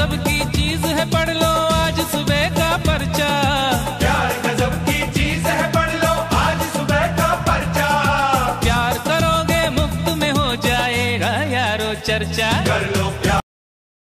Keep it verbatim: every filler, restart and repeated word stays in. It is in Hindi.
गजब की चीज है, पढ़ लो आज सुबह का पर्चा। प्यार गजब की चीज है, पढ़ लो आज सुबह का पर्चा। प्यार करोगे मुफ्त में हो जाएगा यारो चर्चा। कर लो प्यार।